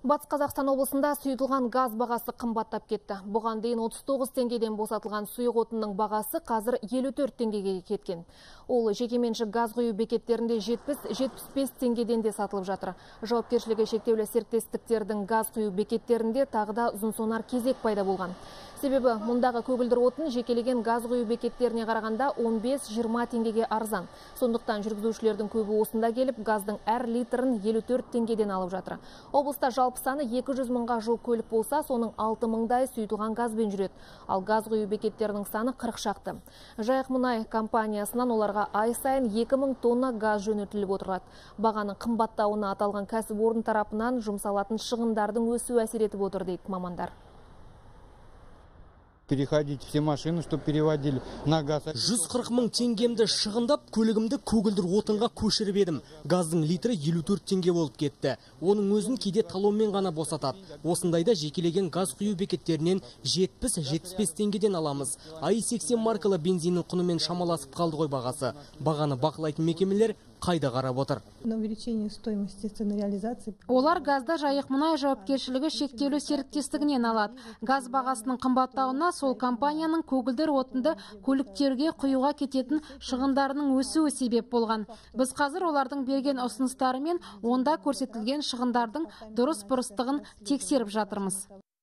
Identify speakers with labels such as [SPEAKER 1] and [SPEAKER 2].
[SPEAKER 1] Батыс Қазақстан облысында сұйытылған газ бағасы қымбаттап кетті. Бұған дейін 39 теңгеден босатылған сұйық отынның бағасы қазір 54 теңгеге кеткен. Ол жекеменшік газ құю бекеттерінде 70-75 теңгеден де сатылып жатыр. Жауапкершілігі шектеулі серіктестіктердің газ құю бекеттерінде тағы да ұзын-сонар кезек пайда болған. Себебі мұндағы көгілдір отын жекелеген газ құю бекеттеріне қарағанда 15-20 теңгеге арзан. Сондықтан жүргізушілердің көбі осында келіп, газдың әр литрін 54 теңгеден алып жатыр. Облыста жалпы саны 200 мыңға жуық көлік болса, соның 6 мыңдай сұйытылған газбен жүреді. Ал газ құю бекеттерінің саны 40 шақты. Жайық мұнай компаниясынан оларға ай сайын 2000 тонна газ жөнелтіліп отырады. Бағаның қымбаттауына аталған кәсіпорын тарапынан жұмсалатын шығындардың өсуі әсер етіп отыр дейді мамандар.
[SPEAKER 2] Переходить все машины, чтобы переводили на газ.
[SPEAKER 3] 140 мың теңгемді шығындап, көлігімді көгілдір отынға көшіріп едім. Газдың литрі 54 теңге болып кетті. Оның өзін кейде талонмен ғана босатады. Осындайда жекелеген газ құю бекеттерінен 70-75 теңгеден аламыз. АИ-80 маркалы бензиннің құнымен шамаласып қалды ғой бағасы. Бағаны бақылайтын мекемелер қайда қарап отыр?
[SPEAKER 4] Олар газда Жайық мұнай жауапкершілігі шектеулі серіктестігінен алады. Газ бағасының қымбаттауына сол компанияның көгілдір отынды көліктерге құюға кететін шығындарының өсуі себеп болған. Біз қазір олардың берген ұсыныстары мен онда көрсетілген шығындардың дұрыс-бұрыстығын тексеріп жатырмыз.